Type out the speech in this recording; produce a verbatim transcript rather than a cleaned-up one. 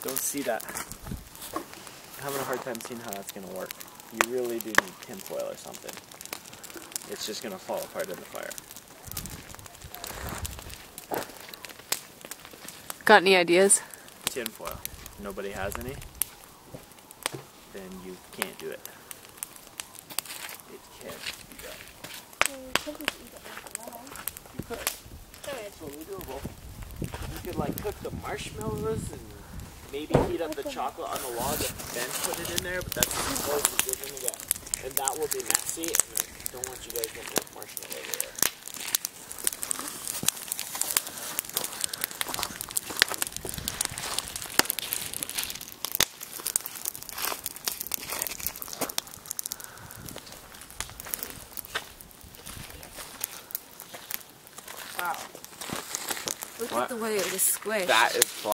don't see that. I'm having a hard time seeing how that's going to work. You really do need tinfoil or something. It's just going to fall apart in the fire. Got any ideas? Tinfoil. Nobody has any? Then you can't do it. It can't be done. You could. It's totally doable. You could like cook the marshmallows and maybe heat up the chocolate on the log and then put it in there, but that's as close as you're gonna get. And that will be messy, and I don't want you guys getting that marshmallow everywhere. Wow. Look What? at the way it was squished. That is